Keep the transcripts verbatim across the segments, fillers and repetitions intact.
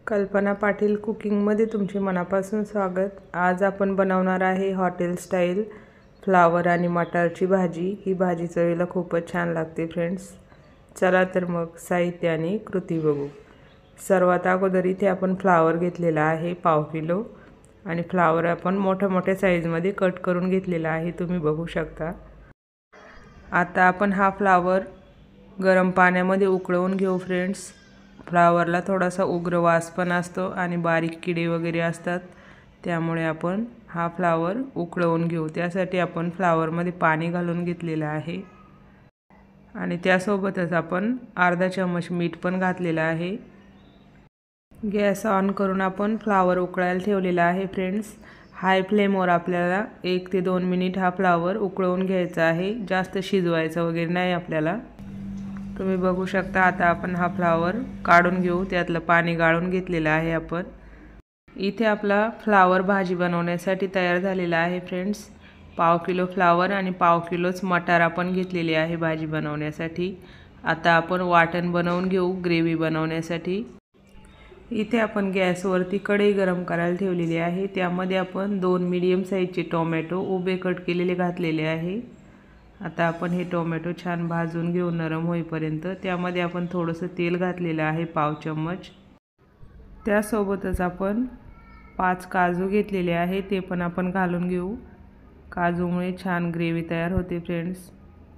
कल्पना पाटील कुकिंगमध्ये तुमचे मनापासून स्वागत। आज आपण बनवणार आहे हॉटेल स्टाईल फ्लावर आणि मटारची भाजी। ही भाजी चवीला खूपच छान लागते फ्रेंड्स। चला तर मग साहित्य आणि कृती बघू। सर्वात अगोदर इथे आपण फ्लावर घेतलेला आहे पाव किलो आणि फ्लावर आपण मोठ्या मोठ्या साईजमध्ये कट करून घेतलेला आहे, तुम्ही बघू शकता। आता आपण हा फ्लावर गरम पाण्यामध्ये उकळवून घेऊ फ्रेंड्स। फ्लावरला थोडासा उग्र वास पण असतो आणि बारीक किडे वगैरे असतात, त्यामुळे आपण हा फ्लावर उकळवून घेऊ। त्यासाठी आपण फ्लावरमध्ये पाणी घालून घेतलेलं आहे आणि त्यासोबतच आपण अर्धा चमच मीठ पण घातलेलं आहे। गॅस ऑन करून आपण फ्लावर उकळायला ठेवलेला आहे फ्रेंड्स। हाय फ्लेमवर आपल्याला एक ते दोन मिनिट हा फ्लावर उकळवून घ्यायचा आहे, जास्त शिजवायचा वगैरे नाही आपल्याला। तुम्ही बघू शकता। आता आपण हा फ्लावर काढून घेऊ, त्यातलं पाणी गाळून घेतलेलं आहे आपण। इथे आपला फ्लावर भाजी बनवण्यासाठी तयार झालेला आहे फ्रेंड्स। पाव किलो फ्लावर आणि पाव किलोच मटार आपण घेतलेले आहे भाजी बनवण्यासाठी। आता आपण वाटण बनवून घेऊ ग्रेव्ही बनवण्यासाठी। इथे आपण गॅसवरती कढई गरम करायला ठेवलेली आहे, त्यामध्ये आपण दोन मीडियम साईजचे टोमॅटो उभे कट केलेले घातलेले आहे। आता आपण हे टोमॅटो छान भाजून घेऊ नरम होईपर्यंत। त्यामध्ये आपण थोडंसं तेल घातलेलं आहे पाव चम्मच। त्यासोबतच आपण पाच काजू घेतलेले आहे, ते पण आपण घालून घेऊ। काजूमुळे छान ग्रेव्ही तयार होते फ्रेंड्स।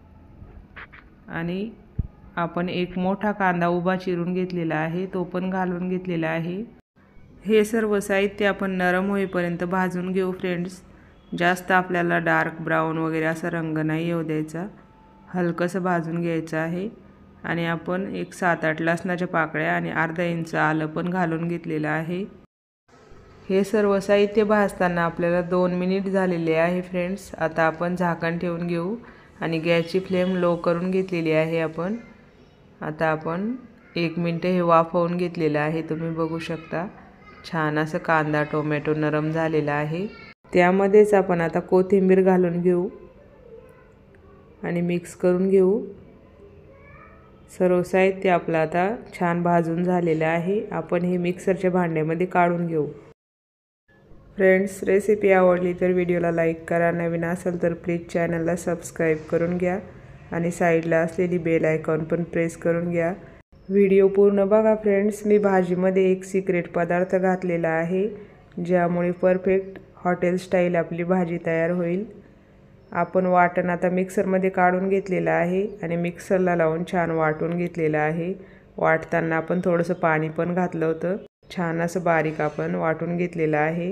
आणि आपण एक मोठा कांदा उभा चिरून घेतलेला आहे, तो पण घालून घेतलेला आहे। हे सर्व साहित्य आपण नरम होईपर्यंत भाजून घेऊ फ्रेंड्स। जास्त आपल्याला डार्क ब्राऊन वगैरे असा रंग नाही येऊ द्यायचा, हलकंसं भाजून घ्यायचं आहे। आणि आपण एक सात आठ लसणाच्या पाकळ्या आणि अर्धा इंच आलं पण घालून घेतलेलं आहे। हे सर्व साहित्य भाजताना आपल्याला दोन मिनिट झालेले आहे फ्रेंड्स। आता आपण झाकण ठेवून घेऊ आणि गॅसची फ्लेम लो करून घेतलेली आहे आपण। आता आपण एक मिनिट हे वाफवून घेतलेलं आहे, तुम्ही बघू शकता। छान असं कांदा टोमॅटो नरम झालेला आहे। त्यामध्येच आपण आता कोथिंबीर घालून घेऊ आणि मिक्स करून घेऊ। सर्व साहित्य आपलं आता छान भाजून झालेलं आहे। आपण हे मिक्सरच्या भांड्यामध्ये काढून घेऊ। फ्रेंड्स, रेसिपी आवडली तर व्हिडिओला लाईक करा, नवीन असेल तर प्लीज चॅनलला सबस्क्राईब करून घ्या आणि साईडला असलेली बेल आयकॉन पण प्रेस करून घ्या। व्हिडिओ पूर्ण बघा फ्रेंड्स। मी भाजीमध्ये एक सिक्रेट पदार्थ घातलेला आहे, ज्यामुळे परफेक्ट हॉटेल स्टाईल आपली भाजी तयार होईल। आपण वाटण आता मिक्सरमध्ये काढून घेतलेलं आहे आणि मिक्सरला लावून छान वाटून घेतलेलं आहे। वाटताना आपण थोडंसं पाणी पण घातलं होतं। छान असं बारीक आपण वाटून घेतलेलं आहे।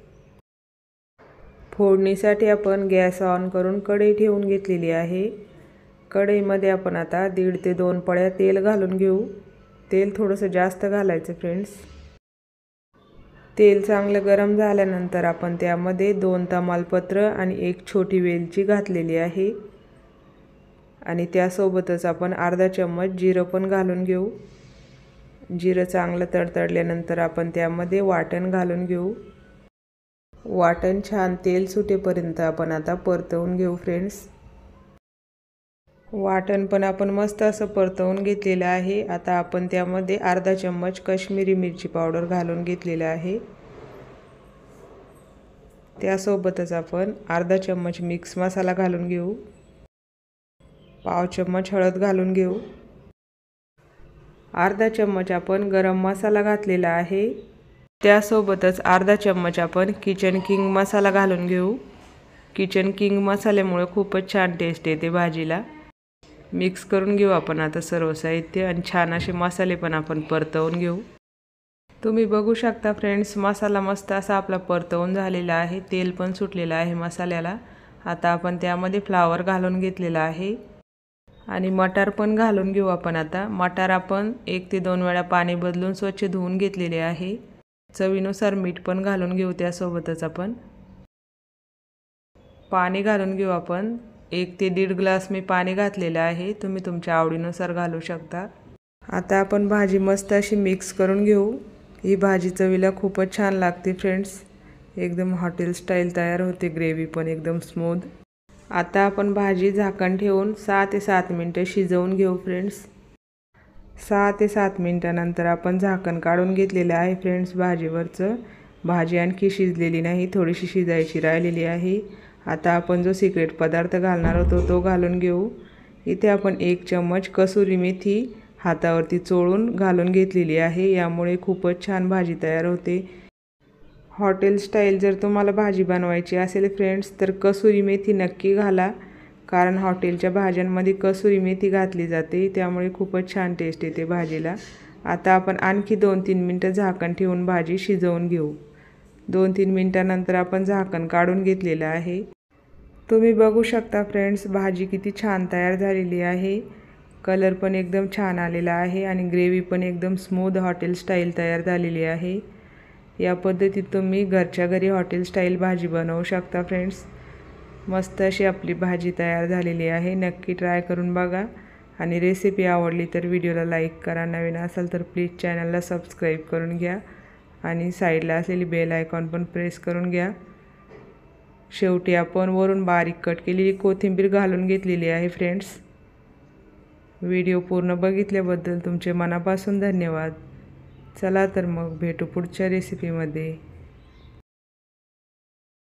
फोडणीसाठी आपण गॅस ऑन करून कढई ठेवून घेतलेली आहे। कढईमध्ये आपण आता दीड ते दोन पळ्या तेल घालून घेऊ। तेल थोडंसं जास्त घालायचं फ्रेंड्स। तेल चांगलं गरम झाल्यानंतर आपण त्यामध्ये दोन तमालपत्र आणि एक छोटी वेलची घातलेली आहे आणि त्यासोबतच आपण अर्धा चम्मच जिरं पण घालून घेऊ। जिरं चांगलं तडतडल्यानंतर आपण त्यामध्ये वाटण घालून घेऊ। वाटण छान तेल सुटेपर्यंत आपण आता परतवून घेऊ फ्रेंड्स। वाटण पण आपण मस्त असं परतवून घेतलेलं आहे। आता आपण त्यामध्ये अर्धा चम्मच काश्मीरी मिरची पावडर घालून घेतलेलं आहे। त्यासोबतच आपण अर्धा चम्मच मिक्स मसाला घालून घेऊ। पाव चम्मच हळद घालून घेऊ। अर्धा चम्मच आपण गरम मसाला घातलेला आहे। त्यासोबतच अर्धा चम्मच आपण किचन किंग मसाला घालून घेऊ। किचन किंग मसाल्यामुळे खूपच छान टेस्ट येते भाजीला। मिक्स करून घेऊ आपण आता सर्व साहित्य आणि छान असे मसाले पण आपण परतवून घेऊ। तुम्ही बघू शकता फ्रेंड्स, मसाला मस्त असा आपला परतवून झालेला आहे। तेल पण सुटलेलं आहे मसाल्याला। आता आपण त्यामध्ये फ्लावर घालून घेतलेला आहे आणि मटार पण घालून घेऊ आपण आता। मटार आपण एक ते दोन वेळा पाणी बदलून स्वच्छ धुवून घेतलेले आहे। चवीनुसार मीठ पण घालून घेऊ। त्यासोबतच आपण पाणी घालून घेऊ। आपण एक ते दीड ग्लास मी पाणी घातलेलं आहे, तुम्ही तुमच्या आवडीनुसार घालू शकता। आता आपण भाजी मस्त अशी मिक्स करून घेऊ। ही भाजी चवीला खूपच छान लागते फ्रेंड्स, एकदम हॉटेल स्टाईल तयार होते, ग्रेव्ही पण एकदम स्मूथ। आता आपण भाजी झाकण ठेवून सहा ते सात मिनिटं शिजवून घेऊ फ्रेंड्स। सहा ते सात मिनटानंतर आपण झाकण काढून घेतलेलं आहे फ्रेंड्स भाजीवरचं. भाजी आणखी शिजलेली नाही, थोडीशी शिजायची राहिलेली आहे. आता आपण जो सिक्रेट पदार्थ घालणार होतो तो घालून घेऊ. इथे आपण एक चम्मच कसुरी मेथी हातावरती चोळून घालून घेतलेली आहे. यामुळे खूपच छान भाजी तयार होते. हॉटेल स्टाईल जर तुम्हाला भाजी बनवायची असेल फ्रेंड्स तर कसुरी मेथी नक्की घाला, कारण हॉटेलच्या भाज्यांमध्ये कसुरी मेथी घातली जाते, त्यामुळे खूपच छान टेस्ट येते भाजीला. आता आपण आणखी दोन तीन मिनटं झाकण ठेवून भाजी शिजवून घेऊ. दोन तीन मिनटानंतर आपण झाकण काढून घेतलेलं आहे. तुम्ही बघू शकता फ्रेंड्स भाजी किती छान तयार झालेली आहे. कलर पण एकदम छान आलेला आहे आणि ग्रेव्ही पण एकदम स्मूथ हॉटेल स्टाईल तयार झालेली आहे. या पद्धतीत तुम्ही घरच्या घरी हॉटेल स्टाईल भाजी बनवू शकता फ्रेंड्स. मस्त अशी आपली भाजी तयार झालेली आहे. नक्की ट्राय करून बघा आणि रेसिपी आवडली तर व्हिडिओला लाईक करा. नवीन असाल तर प्लीज चॅनलला सबस्क्राईब करून घ्या आणि साईडला असलेली बेल आयकॉन पण प्रेस करून घ्या. शेवटी आपण वरून बारीक कट केलेली कोथिंबीर घालून घेतलेली आहे फ्रेंड्स. व्हिडिओ पूर्ण बघितल्याबद्दल तुमचे मनापासून धन्यवाद. चला तर मग भेटू पुढच्या रेसिपीमध्ये.